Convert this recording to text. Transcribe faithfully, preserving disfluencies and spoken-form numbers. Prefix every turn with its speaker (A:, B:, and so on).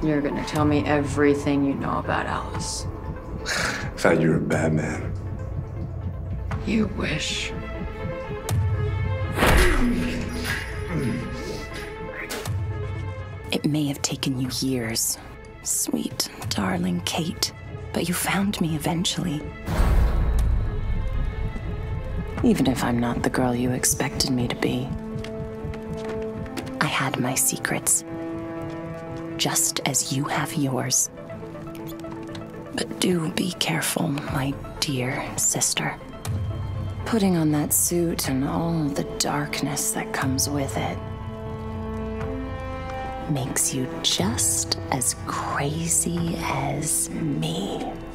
A: You're gonna tell me everything you know about Alice.
B: I thought you were a bad man.
A: You wish.
C: It may have taken you years, sweet, darling Kate, but you found me eventually. Even if I'm not the girl you expected me to be. I had my secrets, just as you have yours. But do be careful, my dear sister. Putting on that suit and all the darkness that comes with it makes you just as crazy as me.